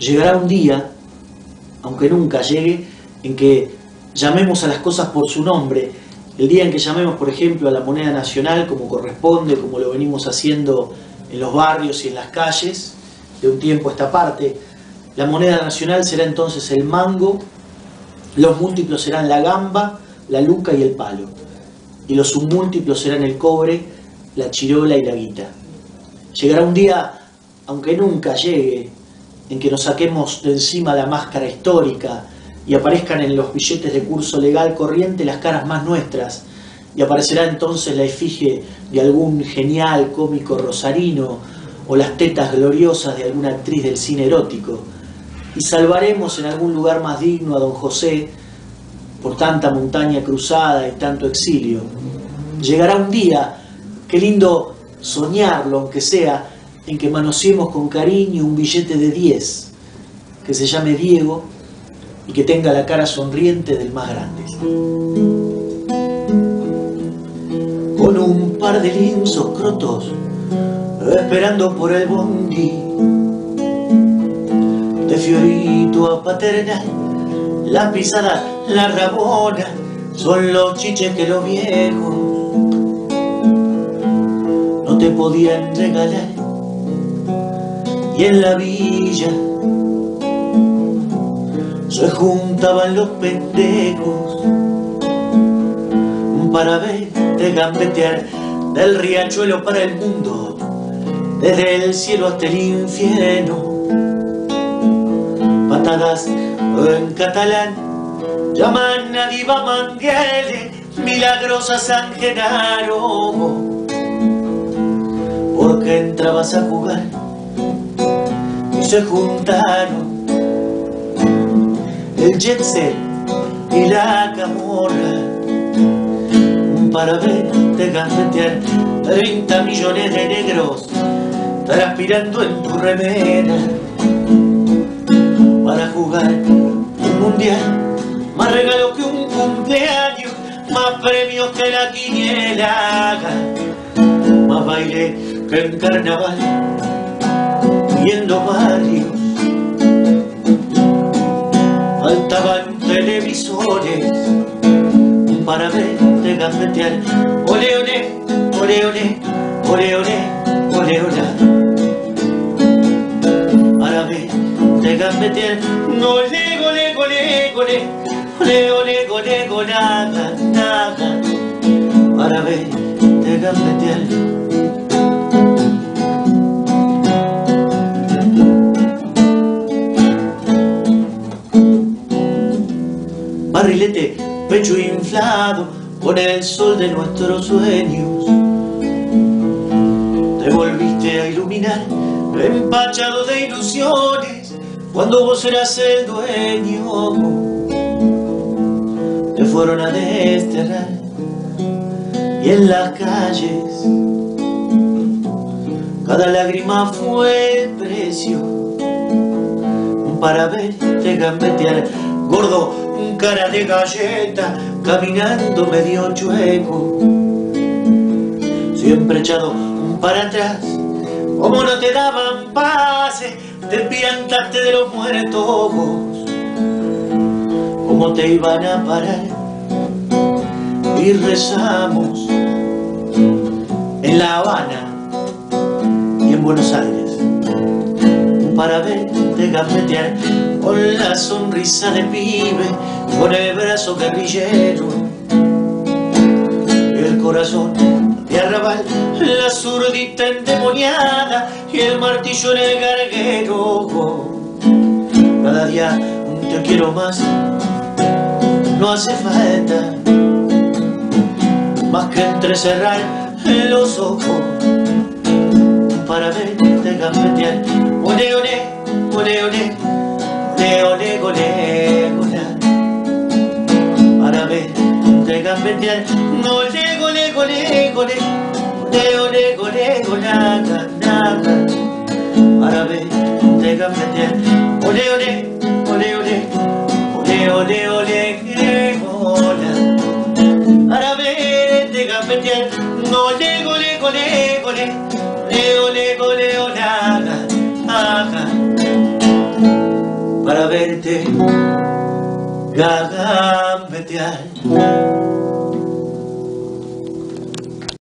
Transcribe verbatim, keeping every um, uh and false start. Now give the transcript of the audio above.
Llegará un día, aunque nunca llegue, en que llamemos a las cosas por su nombre. El día en que llamemos, por ejemplo, a la moneda nacional como corresponde, como lo venimos haciendo en los barrios y en las calles, de un tiempo a esta parte. La moneda nacional será entonces el mango, los múltiplos serán la gamba, la luca y el palo. Y los submúltiplos serán el cobre, la chirola y la guita. Llegará un día, aunque nunca llegue, en que nos saquemos de encima la máscara histórica y aparezcan en los billetes de curso legal corriente las caras más nuestras, y aparecerá entonces la efigie de algún genial cómico rosarino o las tetas gloriosas de alguna actriz del cine erótico, y salvaremos en algún lugar más digno a don José por tanta montaña cruzada y tanto exilio. Llegará un día, qué lindo soñarlo aunque sea, en que manoseemos con cariño un billete de diez, que se llame Diego y que tenga la cara sonriente del más grande. Con un par de lindos crotos, esperando por el bondi, de Fiorito a Paternal, la pisada, la rabona, son los chiches que los viejos no te podían regalar. Y en la villa se juntaban los pendejos para verte gambetear del riachuelo para el mundo, desde el cielo hasta el infierno. Patadas en catalán llaman a Diva Manguele, milagrosa San Genaro, porque entrabas a jugar y se juntaron el jet set y la camorra para verte gambetear treinta millones de negros transpirando en tu remera para jugar un mundial, más regalo que un cumpleaños, más premios que la quiniela, más baile que en carnaval y en los barrios faltaban televisores para verte gambetear. Ole, ole, ole, ole, ole, ole, ole, ole, para verte gambetear. No le, gole, gole, gole, ole, ole, gole, gole, nada, nada, para verte gambetear. Barrilete, pecho inflado con el sol de nuestros sueños, te volviste a iluminar, empachado de ilusiones, cuando vos eras el dueño. Te fueron a desterrar y en las calles cada lágrima fue el precio para verte gambetear. Gordo, cara de galleta, caminando medio chueco, siempre echado para atrás, como no te daban pase, te piantaste de los muertos, como te iban a parar, y rezamos en La Habana y en Buenos Aires para verte gambetear con la sonrisa de pibe, con el brazo guerrillero, el corazón de arrabal, la zurdita endemoniada y el martillo en el garguero. Cada día te quiero más, no hace falta más que entrecerrar los ojos para verte gambetear. Ole, ole, ole, ole, ole, ole, ole, ole, para verte gambetear. No le, ole, ole, ole, ole, ole, ole, ole, nada, nada, para verte gambetear. Ole, ole, ole, ole, ole, ole, ole, ole, para verte gambetear. No le, ole, ole, ole, ole, ole, ole, ole, nada, ajá. para verte gambetear.